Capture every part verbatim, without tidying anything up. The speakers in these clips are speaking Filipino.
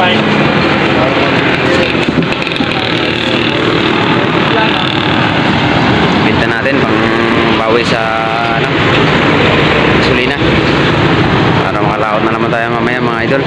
guys. Benta natin pang bawi sa ano, gasolina. Para makalaot na naman tayo mamaya mga idol.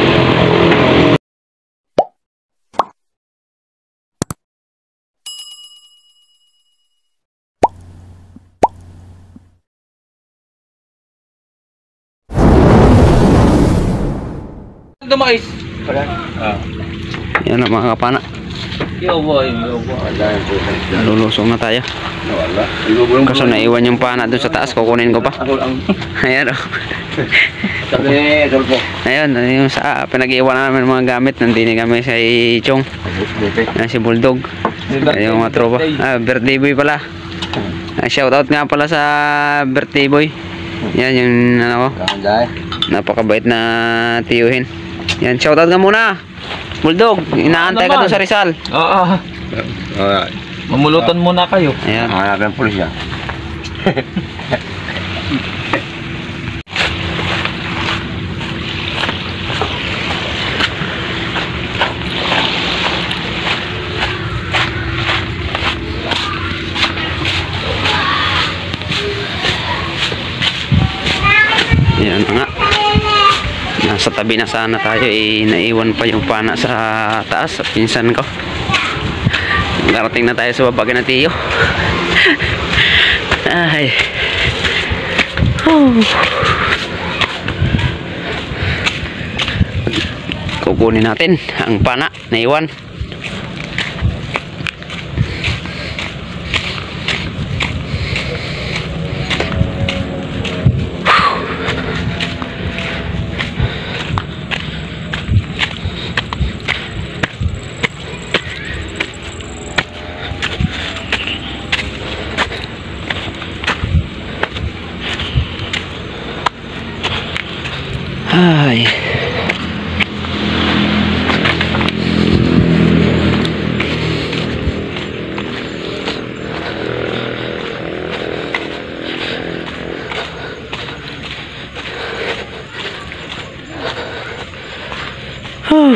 Dumais. Ah. Yan ang mga kapana. Yo boy, yo boy. Lulusong na tayo. Wala. Kaso naiwan yung pana doon sa taas, kukunin ko pa. Ayan o. Sabi, Dolpo. Ayun, yung sa pinag-iwan namin mga gamit. Nandini kami sa Chong. Yan si Bulldog. Yung mga tropa. Ah, birthday boy pala. Ah, shout out nga pala sa birthday boy. Yan yung ano ko. Napakabait na tiyuhin. Yan, shout out nga muna. Bulldog, inaantay ka doon sa Rizal. Oo. Mamulutan muna kayo. Ayan. Hanapin ang pulis yan. Yan nga. Nasa tabi na sana tayo, eh, naiwan pa yung pana sa taas sa pinsan ko. Garating na tayo sa babag na tiyo. Ay. Oh. Kukunin natin ang pana na iwan. Ay. Huh.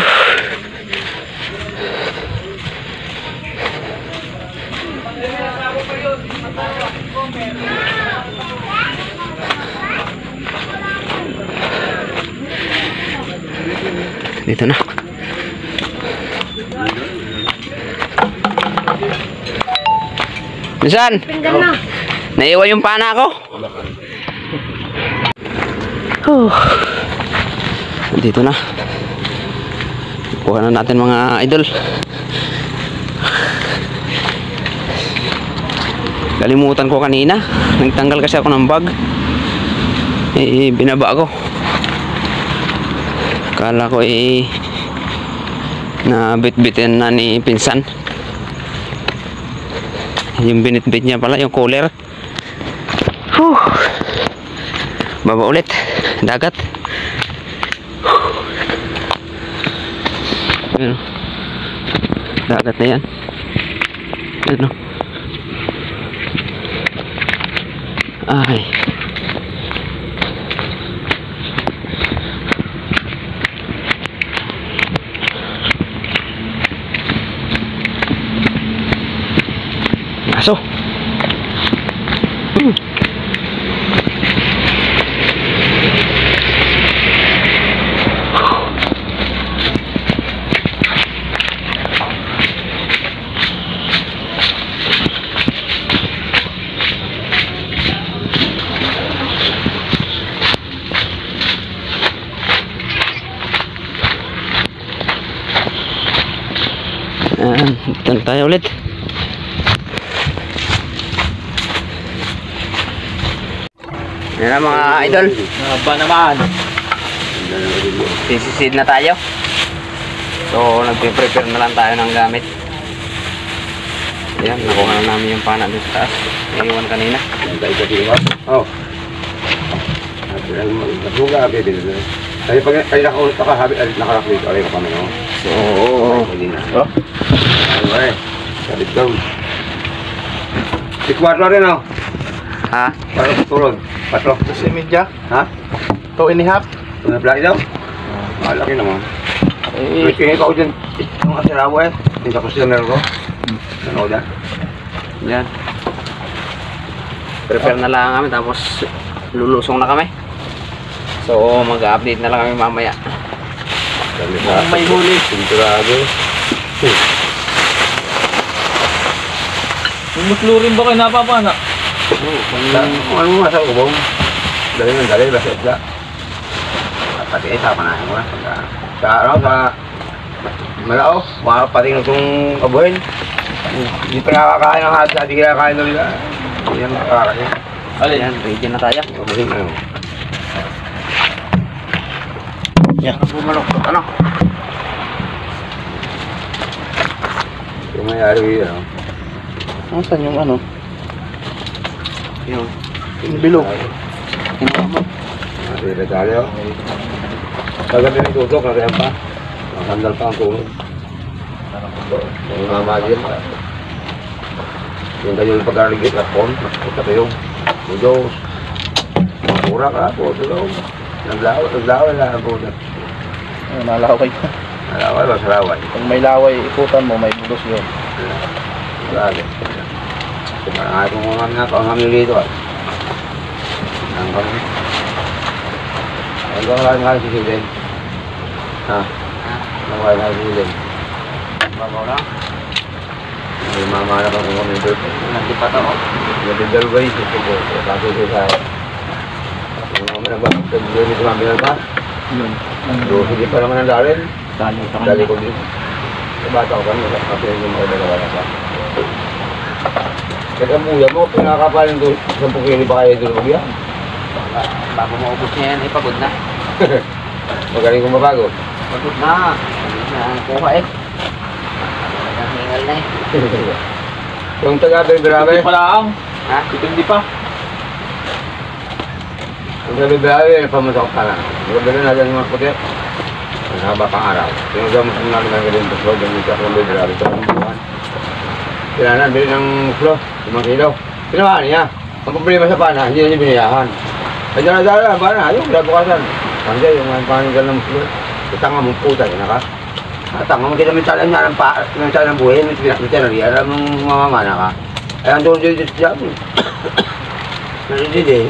Dito na. Minsan? Pinggan na. Naiwan yung pana ko. Oh. Dito na. Kuha na natin mga idol. Kalimutan ko kanina. Nagtanggal kasi ako ng bag. Eh, binaba ko. Kala ko eh na bit-bitin na ni pinsan. Yung binit-bit niya pala, yung cooler. Huh. Baba ulit. Dagat. Ano? Dagat na yan. Ano? Ay. Aso. Hmm. Ayan, dito tayo ulit. Yan na mga idol. Haba naman. Sisisid na tayo. So nagpe-prepare na lang tayo ng gamit. Ayan, nakuha na namin yung pana doon sa taas. Naiwan kanina. Oh. Nagsuga, bebe. Ay, pag ay nakahabi, ay nakaraklit, alay ka kami, no? So, oo. Oh? Ay, sabit daw. Ikwatro rin, no? Ha? Para tutulog. Patro. Kasi media. Ha? Two and a half. Ano na plaki daw? Ah, laki naman. Eh, Tingin ko dyan, yung asirawa eh. Yung sa customer ko. Ano ko dyan? Yan. Prepare na lang kami tapos lulusong na kami. So mag-update na lang kami mamaya. Dami sa may huli. Sinturado. Yung muslo rin ba kayo napapana? Kung ano mo sa ubong. Dali ng dali, basta isla. At pati isa, panahin mo na. Sa ano, sa Malao, makapating itong kabuhin. Hindi pa nakakain ng hati, hindi kinakain nila. Yan nakakain. Alin? Yan, ready na tayo. Kabuhin ano. Yan. Bumaloktot, ano? Yung mayari yun, ano. Saan yung ano? Yung Yung bilog. kinuha mo. Nasa tayo. Kagabi ng tutok, nagayan pa. Nakasandal pa ang tulog. Yung mamagin. Yung kayo yung pag-arigit at pon. Ito yung budos. Mura ka po, tulog. Naglaway, naglaway lang po. Nalaway. Nalaway ba sa laway? Kung may laway, ikutan mo, may bulos yun. Grabe. Kumarangay kong mga nga, kung kami dito ah. Ang kami. Ang kami nga si Silin. Ha? Ang kami nga si Silin. Babaw lang. May mamana kang kung kami dito. Hindi pa to. Nabindal ba yung ito ko? Kasi ito sa... Kung kami nagbabagtag doon ito kami na ba? Yun. So, hindi pa naman ang darin. Dali sa Dali kanya. ko din. Sa bata ko kami, kasi yung mga dalawa na pa. Kaya muya mo, pinakakapalan doon. Sampung kili pa kayo doon yan. Bago maubos niya yan, ay pagod na. Magaling kong mabago. Pagod na. Pagod na ang kuha eh. Ang hingal na eh. Yung taga-Belgrave. Hindi pa lang. Ha? Ito hindi pa. Yung taga-Belgrave, pamasok ka na. Magandang natin yung mga puti. Ang haba pang araw. Tinagdamos mo namin ang galing sa flow. Ganyan siya kung Belgrave. Ito ang buwan. Kailangan, bili ng flow. Limang kilo. Pinamaan niya. Ang problema sa pana, hindi na niya biniyahan. Kaya na dala, pana, yung grabukasan. Kaya yung mga panggal ng flow. Itanga mong puta, yun ka. Tanga mo kita minsan niya ng pa, minsan ng buhay, minsan na riyan, alam mong mamamana ka. Ay, ang doon dito siya. Nandito din.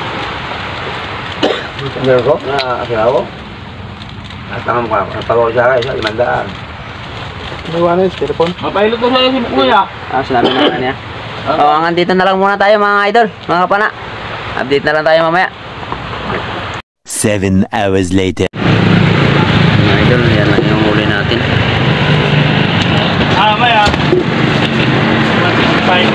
Meron ko, na asawa. Tanga mo ka, nagpagawa siya, isa, limandaan. Iwanan yung telepon. Mapahilot ko sa'yo si Kuya. Ah, sinabi na nga niya. So, hanggang dito na lang muna tayo mga idol, mga kapana. Update na lang tayo mamaya. Seven hours later. Mga idol, yan lang yung huli natin. Ah, maya. Bye.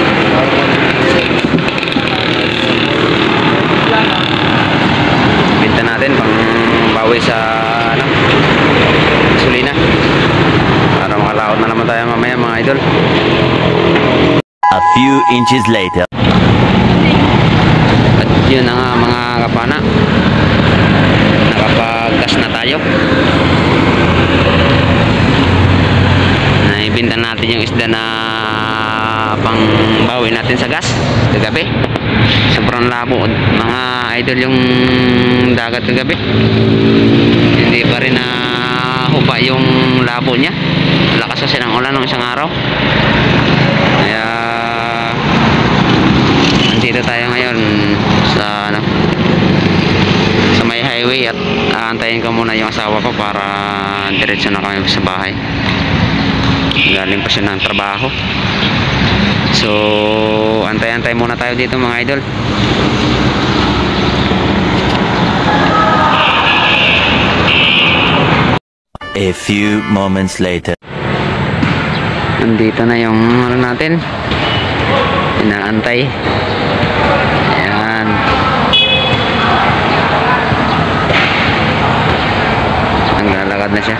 Binta natin pang bawi sa ano, gasolina. Para makalaot na naman tayo mamaya mga idol. A few inches later. At yun na nga mga kapana, nakapag-gas na tayo. Naibinta natin yung isda na pang bawi natin sa gas kagabi. Sobrang labo mga idol yung dagat kagabi. Hindi pa rin na hupa yung labo niya. Lakas kasi ng ulan ng isang araw. Kaya nandito tayo ngayon sa ano, sa may highway at aantayin ko muna yung asawa ko para diretso na kami sa bahay. Galing pa siya ng trabaho. So antay-antay muna tayo dito mga idol. A few moments later. Nandito na yung ano natin, inaantay. Ayan. Naglalakad na siya.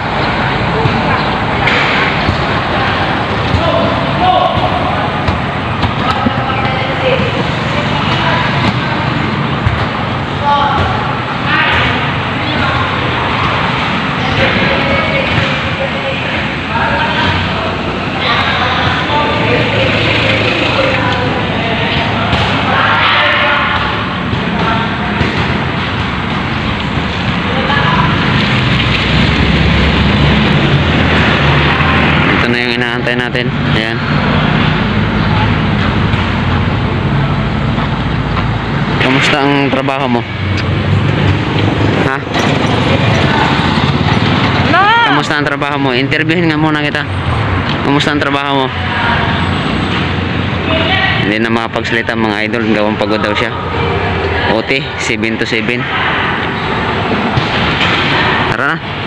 Antayin natin. Ayan. Kamusta ang trabaho mo? Ha? Kamusta ang trabaho mo? Interviewin nga muna kita. Kamusta ang trabaho mo? Hindi na makapagsalita mga idol. Gawang pagod daw siya. O T, seven to seven. Tara na.